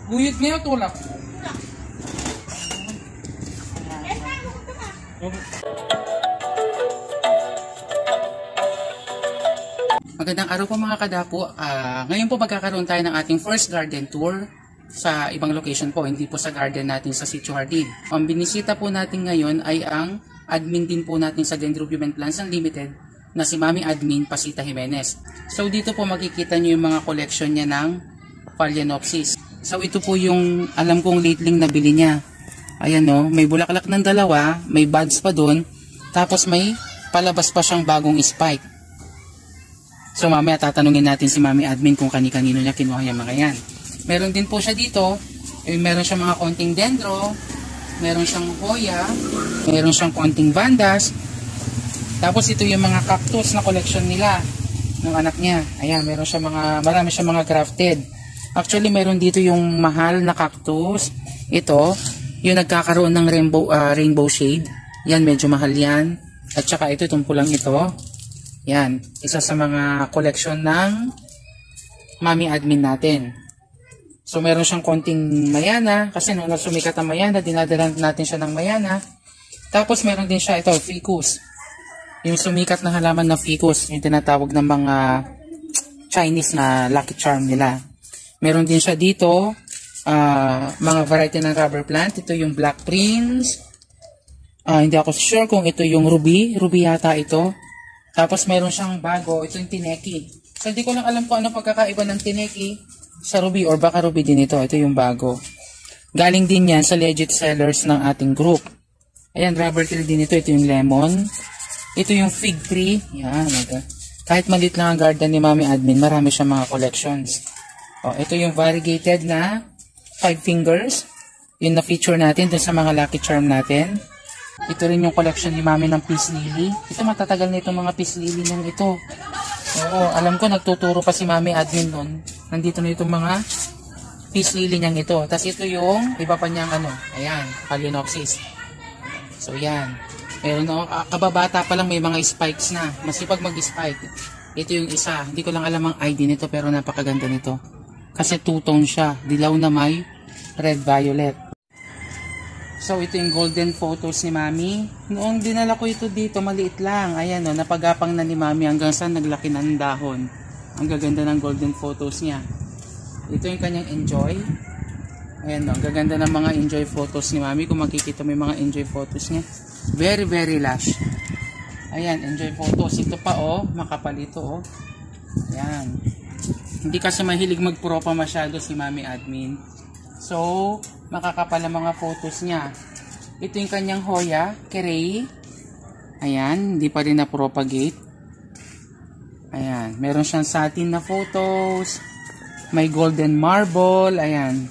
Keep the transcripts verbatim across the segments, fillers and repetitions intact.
Guyot niya o tulak? Magandang araw po mga kadapo. Uh, ngayon po magkakaroon tayo ng ating first garden tour sa ibang location po, hindi po sa garden natin sa Sitio Jardin. Ang binisita po natin ngayon ay ang admin din po natin sa Dendrobium and Plants Unlimited na si Mami Admin Pasita Jimenez. So dito po makikita nyo yung mga collection niya ng Phalaenopsis. So ito po yung alam kong lately nabili niya. Ayan o, may bulaklak ng dalawa, may buds pa doon, tapos may palabas pa siyang bagong spike. So mamaya tatanungin natin si Mami Admin kung kani-kanino niya kinuha yung mga yan. Meron din po siya dito, eh, meron siyang mga konting dendro, meron siyang hoya, meron siyang konting vandas. Tapos ito yung mga cactus na collection nila ng anak niya. Ayan, meron siya mga, marami siya mga grafted. Actually, meron dito yung mahal na cactus. Ito, yung nagkakaroon ng rainbow, uh, rainbow shade. Yan, medyo mahal yan. At saka ito, itong pulang ito. Yan, isa sa mga collection ng Mami Admin natin. So, meron siyang konting mayana. Kasi nung sumikat ang mayana, dinadalan natin siya ng mayana. Tapos, meron din siya ito, ficus. Yung sumikat na halaman na ficus, yung tinatawag ng mga Chinese na lucky charm nila. Meron din siya dito, uh, mga variety ng rubber plant. Ito yung Black Prince. Uh, hindi ako sure kung ito yung ruby. Ruby yata ito. Tapos meron siyang bago, ito yung tineki. So hindi ko lang alam kung ano pagkakaiba ng tineki sa ruby or baka ruby din ito. Ito yung bago. Galing din yan sa legit sellers ng ating group. Ayan, rubber tree din ito. Ito yung lemon. Ito yung fig tree. Yan. Okay. Kahit maliit lang ang garden ni Mami Admin, marami siyang mga collections. O, ito yung variegated na five fingers. Yung na-feature natin dun sa mga lucky charm natin. Ito rin yung collection ni Mami ng peace lily. Ito matatagal na itong mga peace lily nang ito. Oo, alam ko nagtuturo pa si Mami Admin nun. Nandito na itong mga peace lily niyang ito. Tapos ito yung iba pa niyang ano. Ayan, Phalaenopsis. So yan. Meron no, kababata pa lang may mga spikes na. Masipag mag-spike. Ito yung isa. Hindi ko lang alam ang I D nito pero napakaganda nito. Kasi two-tone siya. Dilaw na may red-violet. So ito yung golden photos ni Mami. Noong dinala ko ito dito, maliit lang. Ayan o, napagapang na ni Mami hanggang sa naglaki ng dahon. Ang gaganda ng golden photos niya. Ito yung kanyang enjoy. Ayan o, ang gaganda ng mga enjoy photos ni Mami. Kung makikita mo yung mga enjoy photos niya. Very very lush. Ayan, enjoy photos. Ito pa oh, makapal ito oh. Ayan. Hindi kasi mahilig magpropa masyado si Mami Admin. So, makakapal ang mga photos niya. Ito yung kanyang hoya, kerei. Ayan, hindi pa rin na-propagate. Ayan, meron siyang satin na photos. May golden marble. Ayan.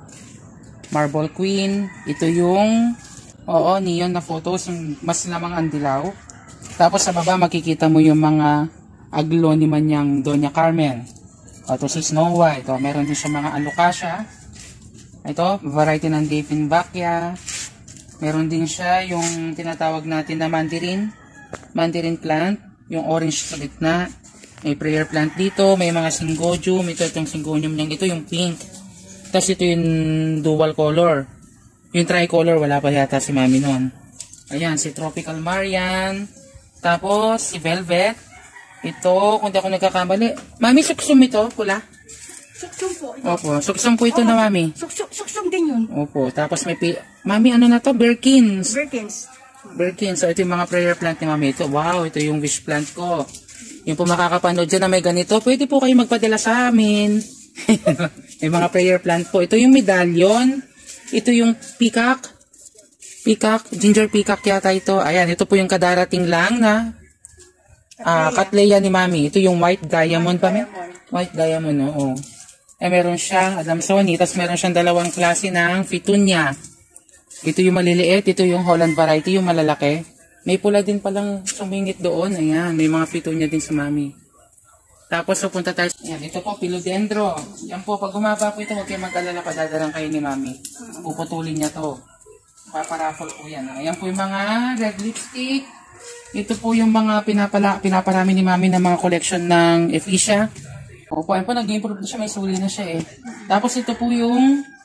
Marble queen. Ito yung oo, neon na photos, mas lamang ang dilaw. Tapos sa baba makikita mo yung mga aglo ni manyang Doña Carmen. Ito si Snow White. O, meron din siya mga alocasia. Ito, variety ng Dieffenbachia. Meron din siya yung tinatawag natin na mandarin. Mandarin plant. Yung orange sa gitna. May prayer plant dito. May mga syngonium. Ito itong syngonium niyang ito, yung pink. Tapos ito yung dual color. Yung tricolor, wala pa yata si Mami noon. Ayan, si Tropical Marian. Tapos, si Velvet. Ito, kung di ako nagkakamali. Mami, suksum ito, pula? Suksum po. Ito. Opo, suksum po ito oh, na Mami. Suksum, suksum din yun. Opo, tapos may pi... Mami, ano na to? Birkins. Birkins. Birkins. So, ito yung mga prayer plant ni Mami. Ito, wow, ito yung wish plant ko. Yung po makakapanood dyan na may ganito, pwede po kayo magpadala sa amin. May mga prayer plant po. Ito yung medallion. Ito yung peacock. Peacock, ginger peacock yata ito. Ayan, ito po yung kadarating lang na uh, Cattleya ni Mami. Ito yung white diamond pa. White diamond, oo. Eh, meron siyang Adamsoni. Tapos meron siyang dalawang klase ng Fitunia. Ito yung maliliit. Ito yung Holland variety, yung malalaki. May pula din palang sumingit doon. Ayan, may mga Fitunia din sa Mami. Tapos pupunta tayo. Ayan, ito po, philodendro. Yan po, pag gumaba po ito, huwag kayo mag-alala, padadalang kayo ni Mami. Puputulin niya to. Paparaffle po yan. Ayan po yung mga red lipstick. Ito po yung mga pinapala, pinaparami ni Mami ng mga collection ng Ephesia. Opo, ayun po, nag-improve na siya. May suli na siya eh. Tapos ito po yung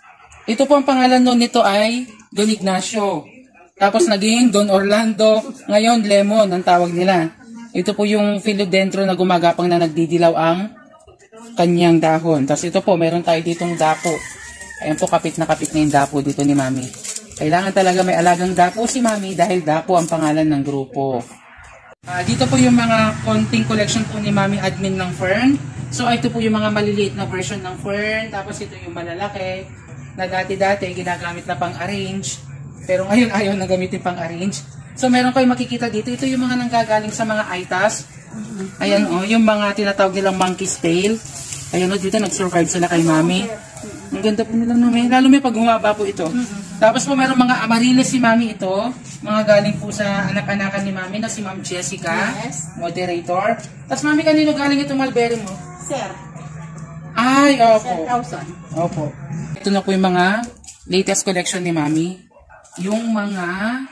Ito po ang pangalan nun nito ay Don Ignacio. Tapos naging Don Orlando. Ngayon, Lemon ang tawag nila. Ito po yung philodendron na gumagapang na nagdidilaw ang kanyang dahon. Tapos ito po, meron tayo ditong dapo. Ayan po, kapit na kapit na yung dapo dito ni Mami. Kailangan talaga may alagang dapo si Mami dahil dapo ang pangalan ng grupo. Uh, dito po yung mga konting collection po ni Mami Admin ng fern. So ito po yung mga maliliit na version ng fern. Tapos ito yung malalaki na dati-dati ginagamit na pang-arrange. Pero ngayon ayaw na gamitin pang-arrange. So meron kayo makikita dito. Ito yung mga nanggagaling sa mga itas. Ayan o, oh, yung mga tinatawag nilang monkey's tail. Ayan o, oh, dito nag-survive sila kay Mami. Ang ganda po nila namin. Lalo may pag humaba po ito. Tapos po meron mga amarines si Mami ito. Mga galing po sa anak-anakan ni Mami na si Ma'am Jessica. Yes. Moderator. Tapos Mami, kanino galing itong mulberry mo? Sir. Ay, opo. Sir Thousand. Opo. Ito na po yung mga latest collection ni Mami. Yung mga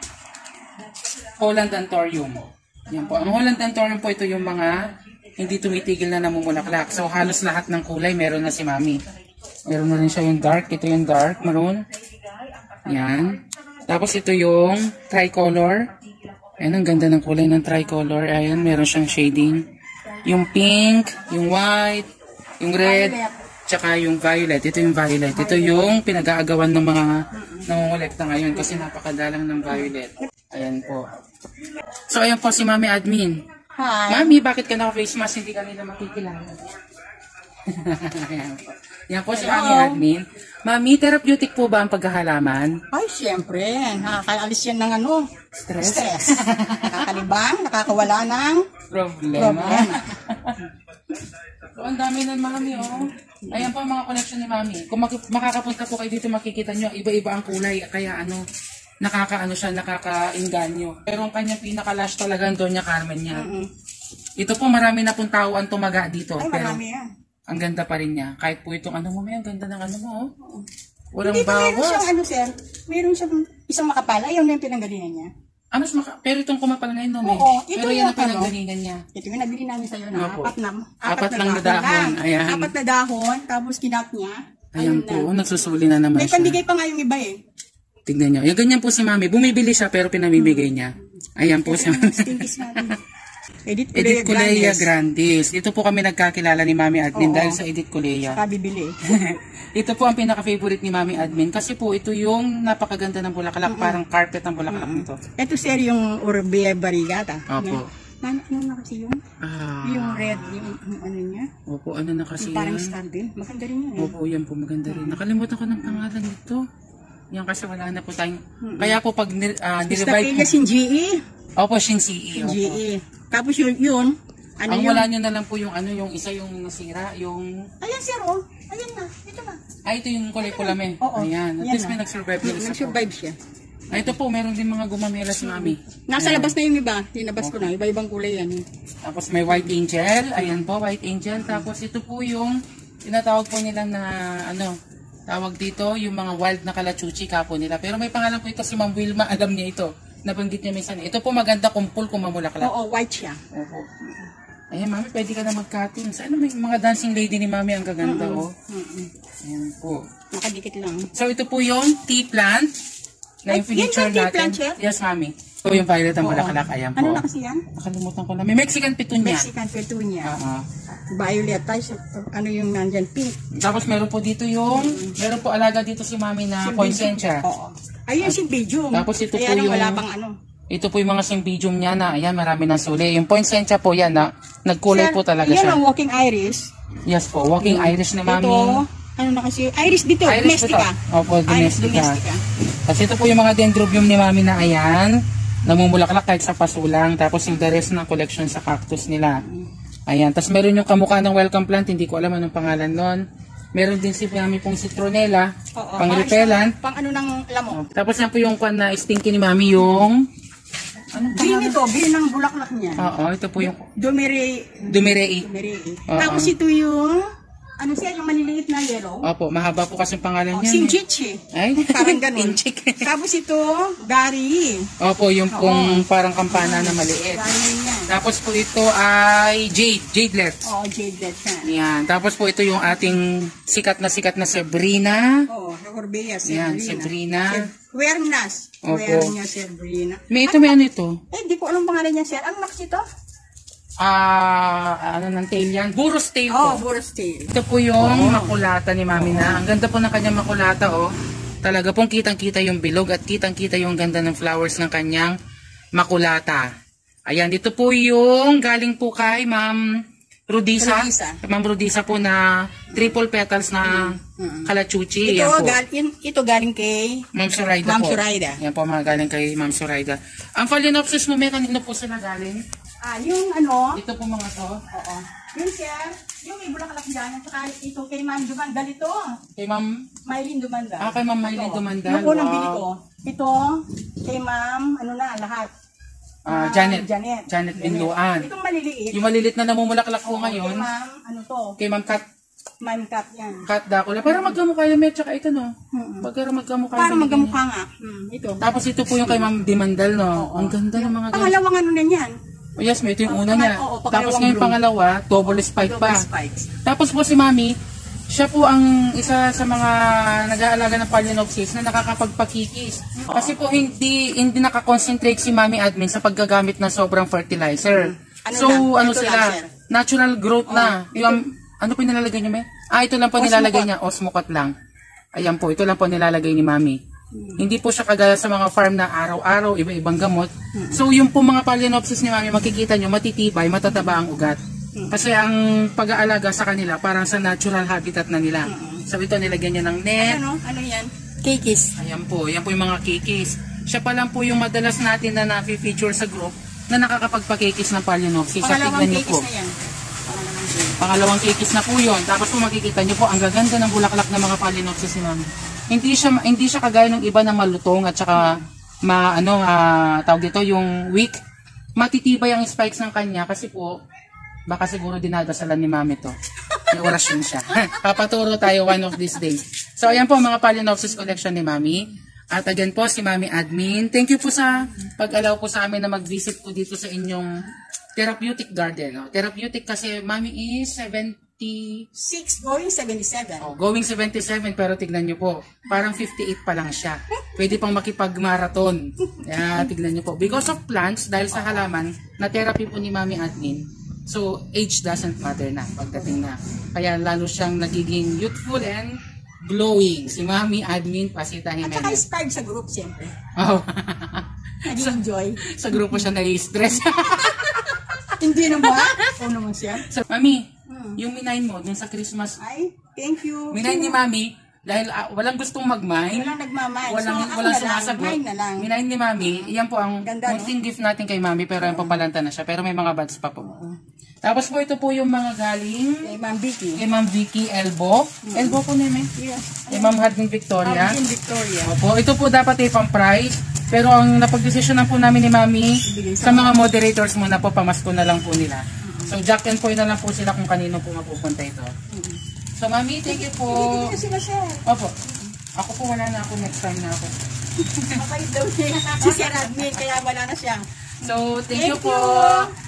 Holland Anthurium. Yan po. Ang Holland Anthurium po ito yung mga hindi tumitigil na namumulaklak. So halos lahat ng kulay meron na si Mami. Meron na rin siya yung dark. Ito yung dark maroon. Yan. Tapos ito yung tricolor. Ayan, ang ganda ng kulay ng tricolor. Ayan, meron siyang shading. Yung pink, yung white, yung red, tsaka yung violet. Ito yung violet. Ito yung pinag-aagawan ng mga nangungulekta ngayon kasi napakadalang ng violet. Ayan po. So, ayan po si Mami Admin. Hi. Mami, bakit ka naka-face mask? Hindi ka nila makikilala. Ayan po. Yan po si Mami Admin. Mami, therapeutic po ba ang paghahalaman? Ay, siyempre. Nakakaalis yan ng ano? Stress? Stress. Nakakalibang, nakakawala ng Problema. problema. So, ang dami ng Mami, oh. Ayan po ang mga collection ni Mami. Kung mak makakapunta po kayo dito, makikita nyo, iba-iba ang kulay. Kaya ano, nakakaano siya, nakaka-inganyo. Pero ang kanyang pinaka-lash talaga ang Doña Carmen niya. Mm-hmm. Ito po, marami na pong tao ang tumaga dito. Ay, pero marami yan. ang ganda pa rin niya. Kahit po itong ano mo, may ang ganda ng ano mo, oh. Walang Dito meron bawas. siyang ano, sir. Meron siyang isang makapal. Ayaw na yung pinanggalingan niya. Ano, maka pero itong kumapal ngayon, no, may. Oo, ito Pero yan yung ang pinanggalingan niya. Ito yung nabili namin sa'yo na Opo. apat na, Apat lang na dahon. lang. Ayan. Apat na dahon, tapos kinap niya. Ayan Ayun po, na. nagsusuli na naman May siya. pandigay pa nga yung iba eh. Tignan nyo. Yung ganyan po si Mami. Bumibili siya pero pinamimigay niya. Ayan po si Mami. Stinkies natin. Edith Edith Culea Grandes. Grandes. Dito po kami nagkakilala ni Mami Admin Oo. dahil sa Edith Culea. Kabibili. Ito po ang pinaka-favorite ni Mami Admin kasi po ito yung napakaganda ng bulaklak. Parang carpet ang bulaklak nito. Ito sir yung Urbe Barigata. Opo. Ano, ano na kasi yun? Ah, Yung red, yung, yung ano niya. opo, ano na kasi Yung parang yan? star din. Maganda rin yun eh. Opo, yan po maganda rin. Nakalimutan ko ng pangalan nito. Yan kasi wala na po tayong... Kaya po pag nil, uh, nirevive Staphylias yung G E. Opo, Shin C E. G Opo. E. Tapos yun, yun. Ano Ang yun? wala nyo na lang po yung ano, yung isa yung nasira, yung... Ayan sir, oh. Ayan na. Ito na. Ah, ito yung kulay pula me. Oo. Ayan. At Ayan least na. may nag-survive na isa po. Nag-survive siya. Ah, ito po, meron din mga gumamela si Mami. Nasa labas na yung iba. Tinabas ko na. Iba-ibang kulay yan. Tapos may white angel. Ayan po, white angel. Tapos ito po yung tinatawag po nila na ano, tawag dito, yung mga wild na kalachuchi kapo nila. Pero may pangalan po ito si Ma'am Wilma. Alam niya ito. Nabanggit niya minsan. Ito po maganda kumpul kung mamulaklak. Oo, white siya. Opo. Ayan, Mami, pwede ka na mag-cutting. Sana may mga dancing lady ni Mami ang gaganda, oh. Mm-mm. Ayan po. Nakadikit lang. So, ito po yung tea plant na yung Ay, yan furniture ba tea natin. plant, Chef? Yes, Mami. Ito yung violet ang Oo. bulaklak. Ayan po. Ano na kasi yan? Nakalimutan ko na. May Mexican petunia. Mexican petunia. Oo. Violet. Tapos, ano yung nandyan? Pink. Tapos meron po dito yung, meron po alaga dito si Mami na poinsettia. Oo. Ayun si Bidium. Tapos ito Kaya po lang yung- wala pang ano. Ito po yung mga symbidium niya na, ayan, marami ng suli. Yung poinsettia po yan na, nagkulay Sir, po talaga yan siya. ang walking iris. Yes po, walking iris ni Mami. Ito, ano na kasi, iris dito, Iris domestica. po to. Opo, Iris domestica. domestica. Tapos ito po yung mga dendrobium ni Mami na ayan, namumulaklak kahit sa pasulang. Tapos yung the rest ng collection sa cactus nila. Ayan, tapos meron yung kamukha ng welcome plant, hindi ko alam anong pangalan nun. Meron din si Mami pong citronella, Oo, pang pang- repellent. Pang ano ng lamok. Tapos yan po yung kwan na stinky ni Mami yung... Anong Green pangalan? ito, green ang bulaklak niya. Oo, ito po yung Dumere, Dumirei. dumere. Oo. Tapos ito yung, Ano siya, yung maliliit na yellow? Opo, mahaba po kasi pangalan Oh, niya. Sinjichi. Ay, Parang ganun. Sinjik. Tapos ito, Gary. Opo, yung pong parang kampana na maliit. Gary yan. Tapos po ito ay Jade, Jadelets. Oo, jaded yan. Yan. Tapos po ito yung ating sikat na sikat na Sabrina. Oo, oh, Corbea, Yan, Sabrina. Sabrina. Huernas. Opo. Huernas, Sabrina. May ito, may ano ito? Eh, di ko alam pangalan niya, sir. Ang max ito? Ah, ano ng tail yan? Burros tail Oh, po. Boros tail. Ito po yung makulata ni Mami na. Ang ganda po ng kanyang makulata, oh. Talaga pong kitang-kita yung bilog at kitang-kita yung ganda ng flowers ng kanyang makulata. Ayan, dito po yung galing po kay Ma'am Rodisa. Rodisa. Ma'am Rodisa po na triple petals na kalachuchi. Ito, Ayan po. gal in, ito galing kay Ma'am Suraida Ma'am po. Suraida. Yan po mga galing kay Ma'am Suraida. Ang Phalaenopsis mo, may kanino po sila galing? Ah, yung ano, Ito po mga to. oo. Yun, sir, yung may bulaklak dyan, at saka ito kay Ma'am Dumandal ito. Kay Ma'am, Maylin Dumandal. ah, kay Ma'am Maylin Ito. Dumandal. Yung unang Wow. bili ko. Ito, kay Ma'am, ano na, lahat. Ah, Ah, Janet. Janet. Janet Binluan. Itong maliliit. Yung malilit na namumulaklak po Kay ngayon, Ma'am, ano to, kay Ma'am Kat, Ma'am Kat yan. Kat Dacula. Parang magkamukha yung Met, tsaka ito no. Mm-mm. Parang magkamukha Parang yung magkamukha nga. Hmm, ito. Tapos ito po yung kay Ma'am Dimandal no. Ang ganda ng mga ganyan. Pangalawang ano na yan. Oh, yes, may ito yung Oh, una niya. oo, Tapos pangalawang ngayon bloom. pangalawa, double spike pa. Double spikes. Tapos po si Mami, siya po ang isa sa mga nag-aalaga ng Phalaenopsis na nakakapagpakikis. Kasi po hindi hindi nakakonsentrate si Mami Admin sa paggagamit ng sobrang fertilizer. Ano so lang, ano ito sila, lang, sir. natural growth na. Yung, ano po yung nilalagay niyo, May? Ah, ito lang po Osmocot. nilalagay niya, Osmocot lang. Ayan po, ito lang po nilalagay ni Mami. Hindi po siya kagaya sa mga farm na araw-araw, iba-ibang gamot. So yung po mga Phalaenopsis ni Mami, makikita nyo, matitibay, matataba ang ugat. Kasi ang pag-aalaga sa kanila, parang sa natural habitat na nila. So ito, nilagyan niya ng net. Ano? Ano yan? Kikis. Ayan po, yan po yung mga kikis. Siya pa lang po yung madalas natin na na-feature sa group na nakakapagpa-kikis ng Phalaenopsis. Sa Pangalawang tignan nyo kikis po. na yan. Pangalawang kikis. Pangalawang kikis na po yun. Tapos po makikita nyo po, ang gaganda ng bulaklak ng mga Phalaenopsis ni Mami. Hindi siya hindi siya kagaya ng iba na malutong at saka ma ano ah, tawag dito yung weak. Matitibay ang spikes ng kanya kasi po baka siguro dinadasalan ni Mami to. May orasyon siya. Papaturo tayo one of these days. So ayan po mga Phalaenopsis collection ni Mami. At again po si Mami Admin. Thank you po sa pag-allow po sa amin na mag-visit po dito sa inyong therapeutic garden. No? Therapeutic kasi Mami is seventy Six going seventy-seven. Oh, going seventy-seven pero tignan nyo po, parang fifty-eight pa lang siya. Pwede pang makipag-marathon. Yeah, tignan nyo po. Because of plants, dahil sa halaman, na therapy po ni Mami Admin, so age doesn't matter na pagdating na. Kaya lalo siyang nagiging youthful and glowing. Si Mami Admin Pasita At saka Jimenez. inspired sa group, siyempre. Oh. Nag-enjoy. Sa grupo siya nai-stress. Hindi naman. Oo naman siya. So, Mami, yung minain mo dun sa Christmas, Ay, thank you. minain ni Mami, dahil ah, walang gustong mag-mine, Walang nagmamahal. walang, So, ako walang na lang, sumasagot. mine na lang. Minain ni Mami, iyan po ang Ganda, no? munting gift natin kay Mami, pero yung papalanta na siya. Pero may mga buds pa po. Tapos po ito po yung mga galing Kay Ma'am Vicky. kay Ma'am Vicky Elbo. Elbo po na yun, Yes. kay Ma'am Harding Victoria. Ma'am Victoria. Opo, ito po dapat ay pang price. Pero ang napag-desisyonan po namin ni Mami, Ibigay sa sa mga moderators muna po, pamasko na lang po nila. So, Jack and Poy na lang po sila kung kanino po mapupunta ito. So, Mami, thank you po. Hindi na sila, sir. Opo. Ako po wala na ako, next time na ako. Mapait daw niya. Si Sir Admin, kaya wala na siya. So, thank, Thank you po. you.